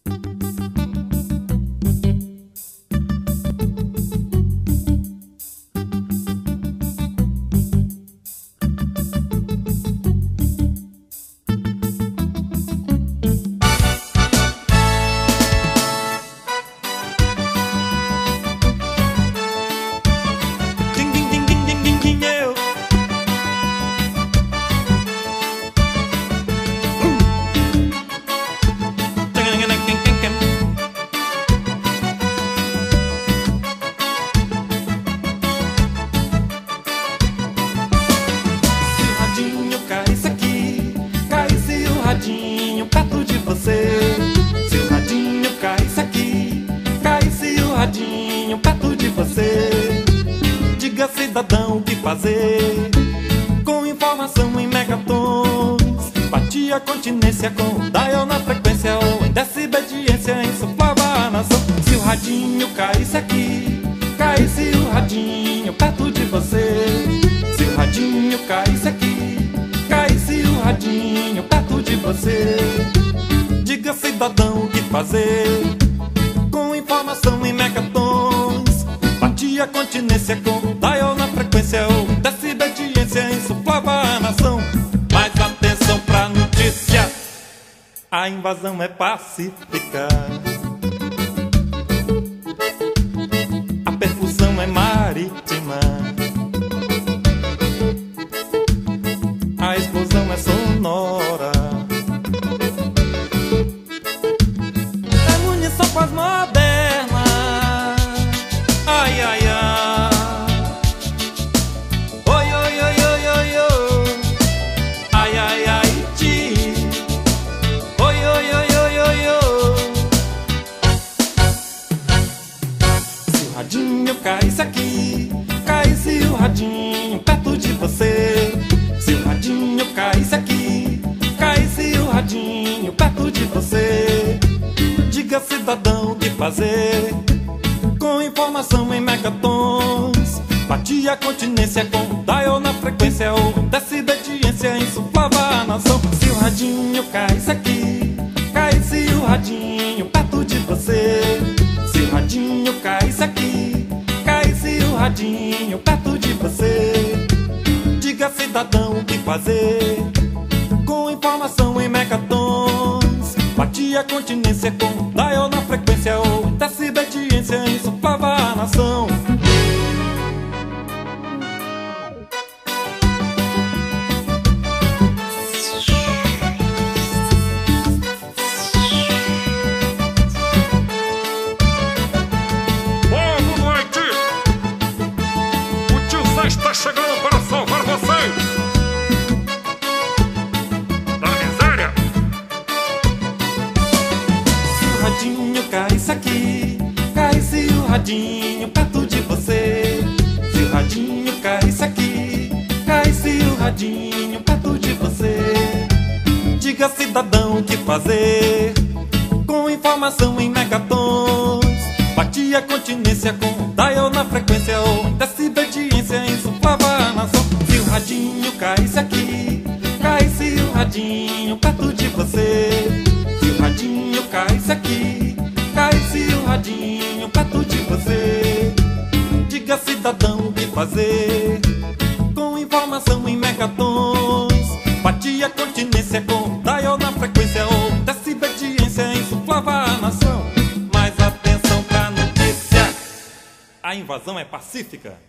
Perto de você, se o radinho caísse aqui, caísse o radinho perto de você. Diga, cidadão, o que fazer? Com informação em megatons, batia a continência com o dial na frequência, ou em desobediência insuflava a nação. Se o radinho caísse aqui, caísse o radinho perto de você. Se o radinho caísse aqui, caísse o radinho perto de você. Diga, cidadão, o que fazer? Com informação em megatons, batia a continência com o dial na frequência, ou desobediência insuflava a nação. Mas atenção pra notícia, a invasão é pacífica, a percussão é marítima, a explosão é sonora, é munição pós-moderna. Ai, ai, ai. Oi, oi, oi, oi, oi, oi. Ai, ai, ai, ti. Oi, oi, oi, oi, oi, oi. Se o radinho caísse aqui, caísse o radinho perto de você. Se o radinho caísse aqui, caísse o radinho perto de você. Diga, cidadão, o que fazer? Com informação em megatons, batia a continência com o dial na frequência, ou desobediência insuflava a nação. Se o radinho caísse aqui, caísse o radinho perto de você. Se o radinho caísse aqui, caísse o radinho perto de você. Diga, cidadão, o que fazer? Com informação em megatons, batia a continência com o dial na frequência, ou desobediência insuflava a nação. Boa noite! O tio Zé está chegando para salvar vocês da miséria. Se o radinho caísse aqui, caísse o radinho perto de você. Se o radinho caísse aqui, caísse o radinho perto de você. Diga, cidadão, o que fazer? Com informação em megatons, batia a continência com o dial na frequência, ou desobediência insuflava a nação. Se o radinho caísse aqui, caísse o radinho perto de você. Se o radinho caísse aqui, caísse o radinho perto de você. Diga, cidadão, o que fazer? Com informação em megatons, batia a continência com o dial na frequência, ou desobediência insuflava a nação. Mas atenção pra notícia, a invasão é pacífica.